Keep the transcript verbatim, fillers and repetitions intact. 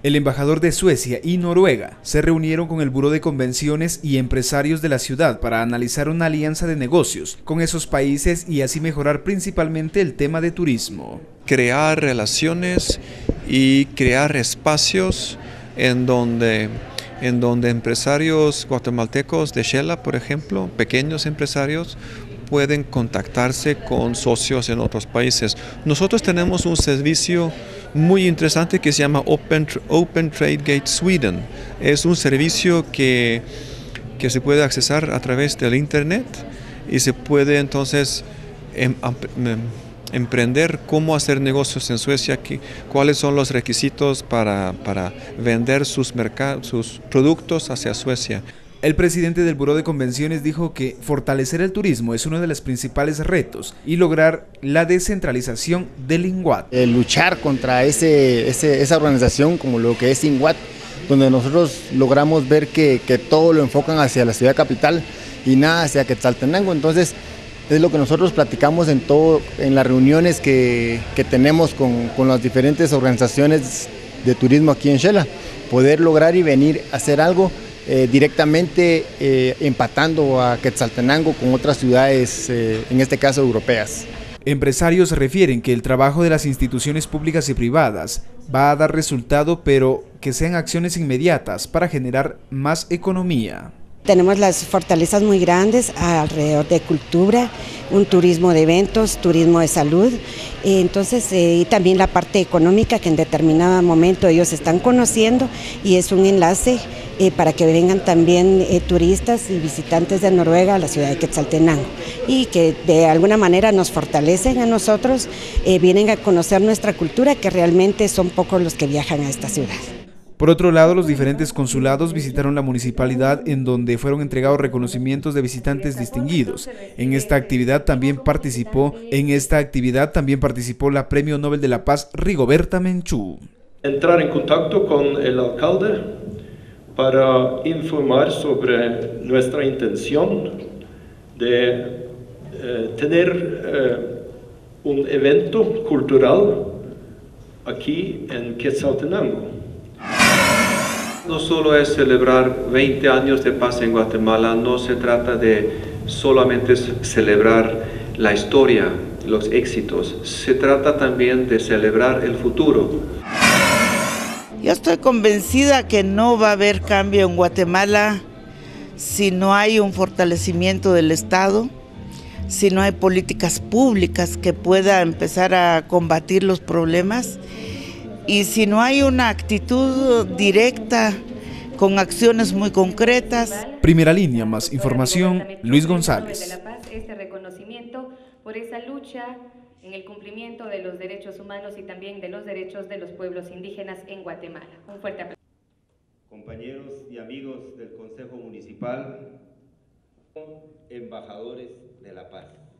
El embajador de Suecia y Noruega se reunieron con el Buró de Convenciones y empresarios de la ciudad para analizar una alianza de negocios con esos países y así mejorar principalmente el tema de turismo. Crear relaciones y crear espacios en donde, en donde empresarios guatemaltecos de Xela, por ejemplo, pequeños empresarios, pueden contactarse con socios en otros países. Nosotros tenemos un servicio muy interesante que se llama Open, Open Trade Gate Sweden. Es un servicio que, que se puede accesar a través del internet y se puede entonces em, em, emprender cómo hacer negocios en Suecia, que, cuáles son los requisitos para, para vender sus, sus productos hacia Suecia. El presidente del Buró de Convenciones dijo que fortalecer el turismo es uno de los principales retos y lograr la descentralización del INGWAT. Eh, luchar contra ese, ese, esa organización como lo que es INGWAT, donde nosotros logramos ver que, que todo lo enfocan hacia la ciudad capital y nada hacia Quetzaltenango. Entonces es lo que nosotros platicamos en, todo, en las reuniones que, que tenemos con, con las diferentes organizaciones de turismo aquí en Xela, poder lograr y venir a hacer algo Eh, directamente eh, empatando a Quetzaltenango con otras ciudades, eh, en este caso europeas. Empresarios refieren que el trabajo de las instituciones públicas y privadas va a dar resultado, pero que sean acciones inmediatas para generar más economía. Tenemos las fortalezas muy grandes alrededor de cultura, un turismo de eventos, turismo de salud, entonces eh, y también la parte económica que en determinado momento ellos están conociendo y es un enlace eh, para que vengan también eh, turistas y visitantes de Noruega a la ciudad de Quetzaltenango y que de alguna manera nos fortalecen a nosotros, eh, vienen a conocer nuestra cultura, que realmente son pocos los que viajan a esta ciudad. Por otro lado, los diferentes consulados visitaron la municipalidad en donde fueron entregados reconocimientos de visitantes distinguidos. En esta actividad también participó, en esta actividad también participó la Premio Nobel de la Paz Rigoberta Menchú. Entrar en contacto con el alcalde para informar sobre nuestra intención de eh, tener eh, un evento cultural aquí en Quetzaltenango. No solo es celebrar veinte años de paz en Guatemala, no se trata de solamente celebrar la historia, los éxitos, se trata también de celebrar el futuro. Yo estoy convencida que no va a haber cambio en Guatemala si no hay un fortalecimiento del Estado, si no hay políticas públicas que puedan empezar a combatir los problemas. Y si no hay una actitud directa, con acciones muy concretas. Primera Línea, más información, Luis González. Este reconocimiento por esa lucha en el cumplimiento de los derechos humanos y también de los derechos de los pueblos indígenas en Guatemala. Un fuerte aplauso. Compañeros y amigos del Consejo Municipal, embajadores de la paz.